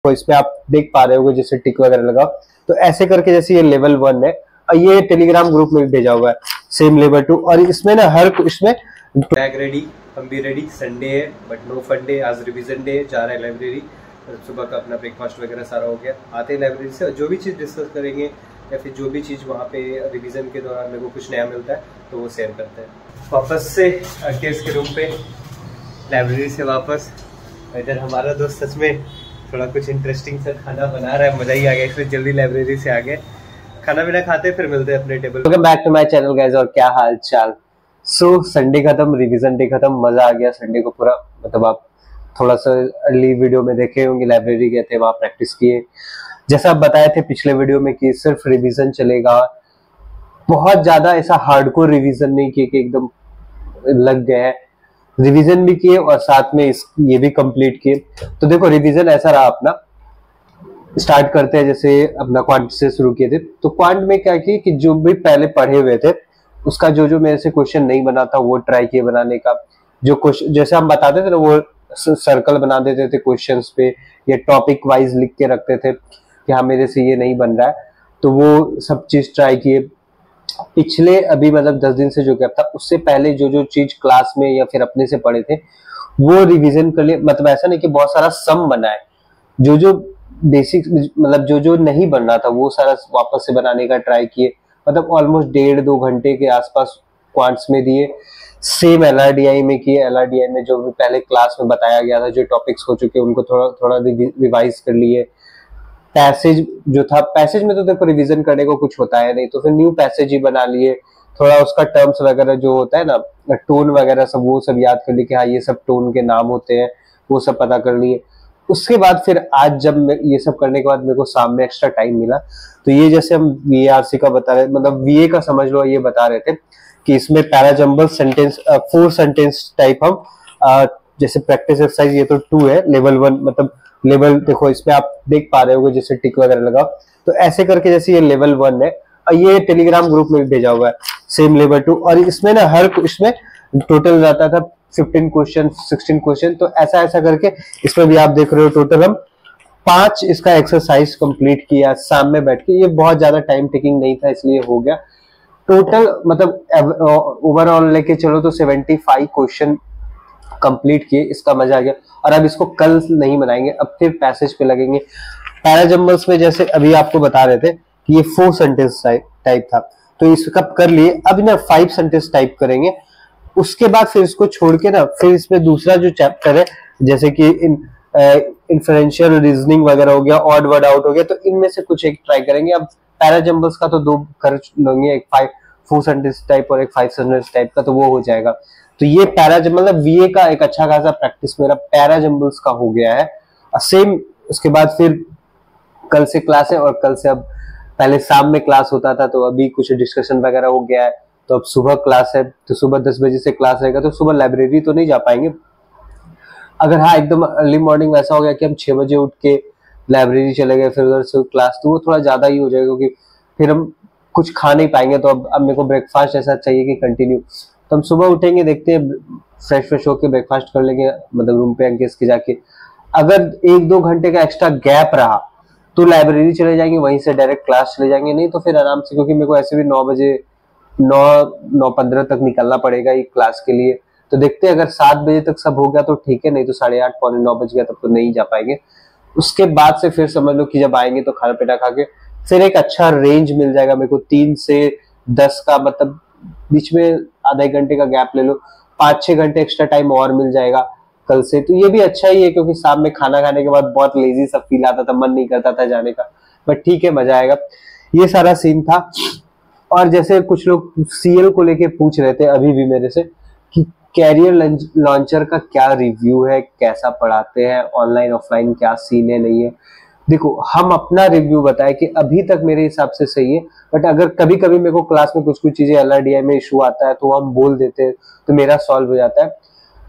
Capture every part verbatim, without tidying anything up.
तो इसमें आप देख पा रहे होगे जैसे टिक वगैरह लगा, तो ऐसे करके जैसे ये लेवल वन है और ये टेलीग्राम ग्रुप में भी भेजा हुआ है सेम लेवल टू। और इसमें ना हर इसमें बैग रेडी, हम भी रेडी। संडे है बट नो फन डे, आज रिवीजन डे। जा रहे हैं लाइब्रेरी, सुबह का अपना ब्रेकफास्ट वगैरह सारा हो गया। आते हैं लाइब्रेरी से और जो भी चीज़ डिस्कस करेंगे या फिर जो भी चीज़ वहाँ पे रिवीजन के दौरान मेरे को कुछ नया मिलता है तो वो शेयर करते हैं। वापस से केस के रूम पे, लाइब्रेरी से वापस। इधर हमारा दोस्त सच में थोड़ा कुछ इंटरेस्टिंग सा खाना बना रहा है, मजा ही आ गया, इसलिए जल्दी लाइब्रेरी से आ गए। खाना पीना खाते फिर मिलते हैं अपने table. Welcome back to my channel guys, और क्या हाल चाल। सो संडे खत्म, रिवीजन डे खत्म, मजा आ गया संडे को पूरा। मतलब आप थोड़ा सा अर्ली वीडियो में देखे होंगे, लाइब्रेरी गए थे, वहां प्रैक्टिस किए। जैसा आप बताए थे पिछले वीडियो में कि सिर्फ रिवीजन चलेगा, बहुत ज्यादा ऐसा हार्डकोर रिवीजन नहीं किए कि एकदम लग गए हैं। रिवीजन भी किए और साथ में इस ये भी कंप्लीट किए। तो देखो रिवीजन ऐसा रहा अपना। स्टार्ट करते हैं, जैसे अपना क्वांट से शुरू किए थे। तो क्वांट में क्या किए कि जो भी पहले पढ़े हुए थे उसका जो जो मेरे से क्वेश्चन नहीं बना था वो ट्राई किए बनाने का। जो क्वेश्चन जैसे हम बताते थे ना, वो सर्कल बना देते थे क्वेश्चंस पे या टॉपिक वाइज लिख के रखते थे कि हाँ मेरे से ये नहीं बन रहा है, तो वो सब चीज ट्राई किए। पिछले अभी मतलब दस दिन से जो गैप था, उससे पहले जो जो चीज क्लास में या फिर अपने से पढ़े थे वो रिवीजन कर लिए। मतलब ऐसा नहीं कि बहुत सारा सम बना है, जो जो बेसिक मतलब जो जो नहीं बन रहा था वो सारा वापस से बनाने का ट्राई किए। मतलब ऑलमोस्ट डेढ़ दो घंटे के आसपास क्वांट्स में दिए। सेम एलआरडीआई में किए। एलआरडीआई में जो भी पहले क्लास में बताया गया था, जो टॉपिक्स हो चुके उनको थोड़ा थोड़ा रिवाइज कर लिए। पैसेज जो था, पैसेज में तो देखो रिवीजन करने को कुछ होता है नहीं, तो फिर न्यू पैसेज ही बना लिए। थोड़ा उसका टर्म्स वगैरह जो होता है ना, टोन वगैरह सब, वो सब याद कर लिए कि हाँ ये सब टोन के नाम होते हैं, वो सब पता कर लिए। उसके बाद फिर आज जब ये सब करने के बाद मेरे को शाम में एक्स्ट्रा टाइम मिला, तो ये जैसे हम वीएआरसी का बता रहे, मतलब वीए का समझ लो, ये बता रहे थे कि इसमें parajumble sentence, four sentence type हम आ, जैसे प्रैक्टिस एक्सरसाइज, ये तो टू है, लेवल वन मतलब लेवल देखो इसमें आप देख पा रहे होगे जैसे टिक वगैरह लगा, तो ऐसे करके जैसे ये लेवल वन है और ये टेलीग्राम ग्रुप में भी भेजा हुआ है सेम लेवल टू। और इसमें ना हर इसमें टोटल रहता था फिफ्टीन क्वेश्चन, सिक्सटीन क्वेश्चन, तो ऐसा ऐसा करके इसमें भी आप देख रहे हो टोटल हम पांच इसका एक्सरसाइज कंप्लीट किया शाम में बैठ के। ये बहुत ज्यादा टाइम टेकिंग नहीं था, इसलिए हो गया। टोटल मतलब ओवरऑल लेके चलो तो सेवेंटी फाइव क्वेश्चन कंप्लीट किए। इसका मजा आ गया। और अब इसको कल नहीं बनाएंगे, अब फिर पैसेज पे लगेंगे। पैराजंबल्स में जैसे अभी आपको बता रहे थे कि ये फोर सेंटेंस टाइप था, तो इसका कर लिए। अब ना फाइव सेंटेंस टाइप करेंगे। उसके बाद फिर इसको छोड़ के ना फिर इसमें दूसरा जो चैप्टर है, जैसे कि इन इन्फरेंशियल रीजनिंग वगैरह हो गया, ऑड वर्ड आउट हो गया, तो इनमें से कुछ एक ट्राई करेंगे। अब पैराजंबल्स का तो दो कर लेंगे, एक फाइव फोर सेंटेंस टाइप और एक फाइव सेंटेंस टाइप का, तो वो हो जाएगा। तो ये पैराजंबल मतलब वीए का एक अच्छा खासा प्रैक्टिस मेरा पैराजंबल्स का हो गया है। सेम उसके बाद फिर कल से क्लास है, और कल से अब पहले शाम में क्लास होता था, तो अभी कुछ डिस्कशन वगैरह हो गया है, तो अब सुबह क्लास है, तो सुबह दस बजे से क्लास रहेगा। तो सुबह लाइब्रेरी तो नहीं जा पाएंगे। अगर हाँ एकदम अर्ली मॉर्निंग वैसा हो गया कि हम छह बजे उठ के लाइब्रेरी चले गए फिर उधर से क्लास, तो वो थोड़ा ज्यादा ही हो जाएगा, क्योंकि फिर हम कुछ खा नहीं पाएंगे। तो अब अब मेरे को ब्रेकफास्ट ऐसा चाहिए कि कंटिन्यू, तो हम सुबह उठेंगे, देखते हैं, फ्रेश फ्रेश होके ब्रेकफास्ट कर लेंगे, मतलब रूम पे अंकेश के जाके। अगर एक दो घंटे का एक्स्ट्रा गैप रहा तो लाइब्रेरी चले जाएंगे, वहीं से डायरेक्ट क्लास चले जाएंगे। नहीं तो फिर आराम से, क्योंकि मेरे को ऐसे भी नौ बजे नौ नौ पंद्रह तक निकलना पड़ेगा ये क्लास के लिए। तो देखते हैं, अगर सात बजे तक सब हो गया तो ठीक है, नहीं तो साढ़े आठ पौने नौ बज गया तब तो नहीं जा पाएंगे। उसके बाद से फिर समझ लो कि जब आएंगे तो खाना पीना खा के फिर एक अच्छा रेंज मिल जाएगा मेरे को, तीन से दस का, मतलब बीच में आधा एक घंटे का गैप ले लो, पांच छह घंटे एक्स्ट्रा टाइम और मिल जाएगा कल से। तो ये भी अच्छा ही है, क्योंकि शाम में खाना खाने के बाद बहुत लेजी सा फील आता था, मन नहीं करता था जाने का, बट ठीक है, मजा आएगा। ये सारा सीन था। और जैसे कुछ लोग सीएल को लेके पूछ रहे थे अभी भी मेरे से कि कैरियर लॉन्चर का क्या रिव्यू है, कैसा पढ़ाते हैं, ऑनलाइन ऑफलाइन क्या सीन है, नहीं है। देखो हम अपना रिव्यू बताएं कि अभी तक मेरे हिसाब से सही है, बट अगर कभी कभी मेरे को क्लास में कुछ कुछ चीजें एलआरडीआई में इशू आता है तो हम बोल देते हैं, तो मेरा सॉल्व हो जाता है।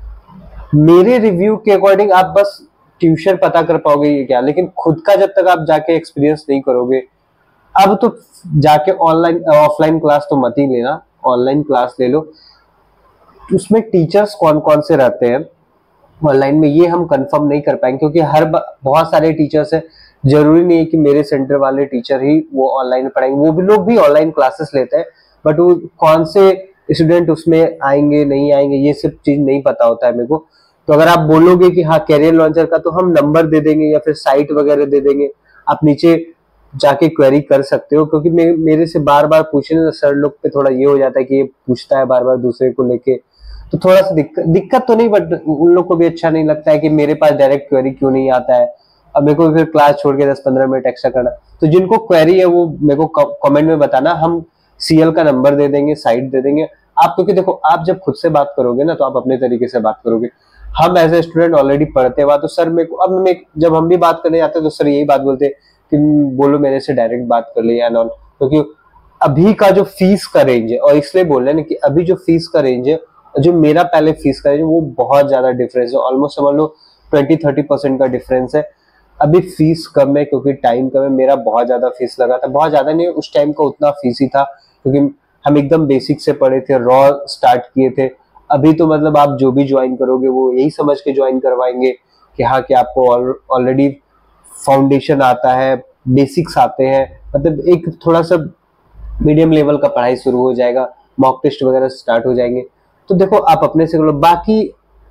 मेरे रिव्यू के अकॉर्डिंग आप बस ट्यूशन पता कर पाओगे ये क्या, लेकिन खुद का जब तक आप जाके एक्सपीरियंस नहीं करोगे, अब तो जाके ऑनलाइन ऑफलाइन क्लास तो मत ही लेना, ऑनलाइन क्लास ले लो। उसमें टीचर्स कौन कौन से रहते हैं ऑनलाइन में, ये हम कंफर्म नहीं कर पाएंगे क्योंकि हर बहुत सारे टीचर्स है, जरूरी नहीं है कि मेरे सेंटर वाले टीचर ही वो ऑनलाइन पढ़ाएंगे, वो भी लोग भी ऑनलाइन क्लासेस लेते हैं, बट वो कौन से स्टूडेंट उसमें आएंगे नहीं आएंगे ये सब चीज नहीं पता होता है मेरे को। तो अगर आप बोलोगे कि हाँ कैरियर लॉन्चर का, तो हम नंबर दे देंगे या फिर साइट वगैरह दे देंगे, आप नीचे जाके क्वेरी कर सकते हो। क्योंकि मे, मेरे से बार बार पूछने सर लोग पे थोड़ा ये हो जाता है कि ये पूछता है बार बार दूसरे को लेके, तो थोड़ा सा दिक्कत दिक्कत तो नहीं, बट उन लोग को भी अच्छा नहीं लगता है कि मेरे पास डायरेक्ट क्वेरी क्यों नहीं आता है, अब मेरे को फिर क्लास छोड़ के दस पंद्रह मिनट एक्स्ट्रा करना। तो जिनको क्वेरी है वो मेरे को कमेंट में बताना, हम सीएल का नंबर दे देंगे, साइट दे देंगे आप। क्योंकि देखो आप जब खुद से बात करोगे ना तो आप अपने तरीके से बात करोगे, हम एज ए स्टूडेंट ऑलरेडी पढ़ते हुआ, तो सर मेरे को अब मैं जब हम भी बात करने जाते हैं तो सर यही बात बोलते हैं कि बोलो मेरे से डायरेक्ट बात कर ले या नॉन। क्योंकि अभी का जो फीस का रेंज है, और इसलिए बोल रहे हैं कि अभी जो फीस का रेंज है, जो मेरा पहले फीस का रेंज है, वो बहुत ज्यादा डिफरेंस है, ऑलमोस्ट समझ लो ट्वेंटी थर्टी परसेंट का डिफरेंस है। अभी फीस कम है क्योंकि टाइम कम है, मेरा बहुत ज्यादा फीस लगा था, बहुत ज्यादा नहीं, उस टाइम का उतना फीस ही था क्योंकि हम एकदम बेसिक से पढ़े थे, रॉ स्टार्ट किए थे। अभी तो मतलब आप जो भी ज्वाइन करोगे वो यही समझ के ज्वाइन करवाएंगे कि हाँ कि आपको ऑलरेडी फाउंडेशन आता है, बेसिक्स आते हैं, मतलब एक थोड़ा सा मीडियम लेवल का पढ़ाई शुरू हो जाएगा, मॉक टेस्ट वगैरह स्टार्ट हो जाएंगे। तो देखो आप अपने से करो। बाकी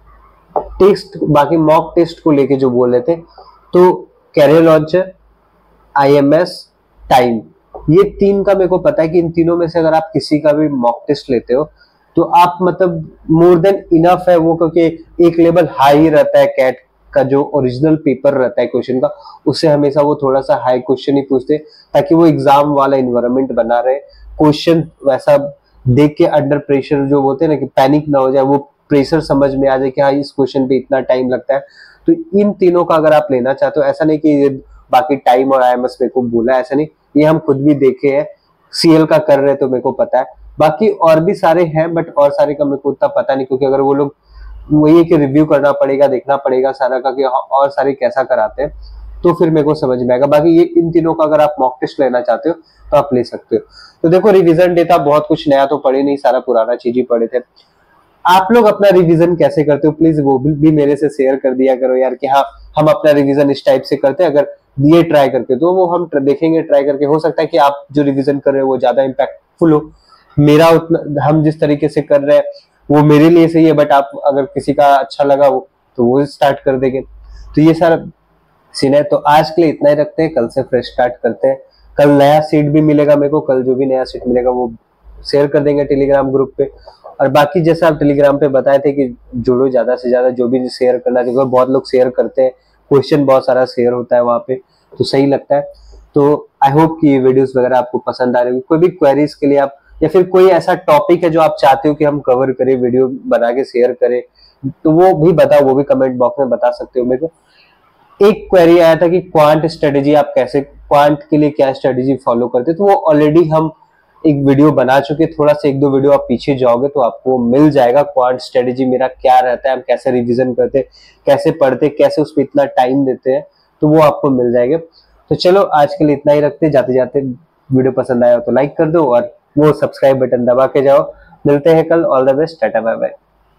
टेस्ट, बाकी मॉक टेस्ट को लेके जो बोल रहे थे, तो कैरियर लॉन्चर, आईएमएस, टाइम, ये तीन का मेरे को पता है कि इन तीनों में से अगर आप किसी का भी मॉक टेस्ट लेते हो तो आप मतलब मोर देन इनफ है वो, क्योंकि एक लेवल हाई रहता है कैट का, जो ओरिजिनल पेपर रहता है क्वेश्चन का, उससे हमेशा वो थोड़ा सा हाई क्वेश्चन ही पूछते ताकि वो एग्जाम वाला इन्वायरमेंट बना रहे, क्वेश्चन वैसा देख के अंडर प्रेशर जो होते हैं ना कि पैनिक ना हो जाए, वो प्रेशर समझ में आ जाए कि हाँ इस क्वेश्चन पे इतना टाइम लगता है। तो इन तीनों का अगर आप लेना चाहते हो, ऐसा नहीं कि ये बाकी टाइम और आईएमएस मेरे को बोला, ऐसा नहीं, ये हम खुद भी देखे हैं, सीएल का कर रहे तो मेरे को पता है। बाकी और भी सारे हैं बट और सारे का मेरे को उतना पता नहीं, क्योंकि अगर वो लोग वही है कि रिव्यू करना पड़ेगा, देखना पड़ेगा सारा का कि और सारे कैसा कराते हैं, तो फिर मेरे को समझ में आएगा। बाकी ये इन तीनों का अगर आप मॉक टेस्ट लेना चाहते हो तो आप ले सकते हो। तो देखो रिवीजन डेटा बहुत कुछ नया तो पढ़े नहीं, सारा पुराना चीज ही पढ़े थे। आप लोग अपना रिवीजन कैसे करते हो प्लीज वो भी मेरे से शेयर कर दिया करो यार, कि हाँ हम अपना रिवीजन इस टाइप से करते हैं, अगर ये ट्राई करके तो वो हम देखेंगे, ट्राई करके हो सकता है कि आप जो रिवीजन कर रहे हो वो ज्यादा इम्पैक्टफुल हो, मेरा उतना हम जिस तरीके से कर रहे हैं वो मेरे लिए सही है, बट आप अगर किसी का अच्छा लगा वो तो वो स्टार्ट कर देंगे। तो ये सारा सीन है। तो आज के लिए इतना ही रखते हैं, कल से फ्रेश स्टार्ट करते हैं। कल नया सीट भी मिलेगा मेरे को, कल जो भी नया सीट मिलेगा वो शेयर कर देंगे टेलीग्राम ग्रुप पे। और बाकी जैसे आप टेलीग्राम पे बताए थे कि जोड़ो ज्यादा से ज्यादा, जो भी शेयर करना चाहिए, बहुत लोग शेयर करते हैं, क्वेश्चन बहुत सारा शेयर होता है वहां पे, तो सही लगता है। तो आई होप कि ये वीडियोस वगैरह आपको पसंद आ रही होगी। कोई भी क्वेरीज के लिए आप, या फिर कोई ऐसा टॉपिक है जो आप चाहते हो कि हम कवर करें, वीडियो बना के शेयर करें, तो वो भी बताओ, वो भी कमेंट बॉक्स में बता सकते हो मेरे को। एक क्वेरी आया था कि क्वांट स्ट्रेटेजी आप कैसे, क्वांट के लिए क्या स्ट्रेटेजी फॉलो करते, तो वो ऑलरेडी हम एक वीडियो बना चुके, थोड़ा सा एक दो वीडियो आप पीछे जाओगे तो आपको मिल जाएगा क्वांट स्ट्रेटेजी मेरा क्या रहता है, हम कैसे रिवीजन करते, कैसे पढ़ते, कैसे उस पर इतना टाइम देते हैं, तो वो आपको मिल जाएगा। तो चलो आज के लिए इतना ही रखते, जाते जाते वीडियो पसंद आया तो लाइक कर दो और वो सब्सक्राइब बटन दबा के जाओ। मिलते हैं कल, all the best, tata bye bye.